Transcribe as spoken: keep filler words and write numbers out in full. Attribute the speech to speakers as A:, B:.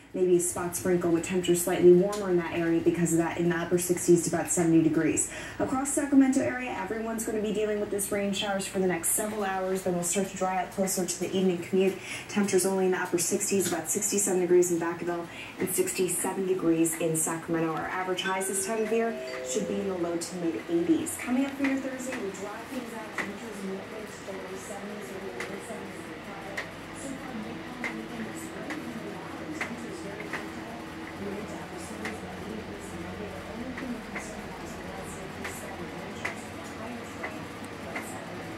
A: maybe a spot sprinkle with temperatures slightly warmer in that area because of that, in the upper sixties to about seventy degrees. Across Sacramento area, everyone's going to be dealing with this rain showers for the next several hours. Then we'll start to dry out closer to the evening commute. Temperatures only in the upper sixties, about sixty-seven degrees in Vacaville and sixty-seven degrees in Sacramento. Our average highs this time of year should be in the low to mid eighties. Coming up for your Thursday, we dry things out. Temperatures in the mid to low seventies or the mid seventies in Friday. So far, mid-on weekend is great. Temperatures very volatile. Mid to upper seventies, about eighty degrees in Monday. The only thing we're concerned about is the wild safety sky and wind chills and higher train. But Saturday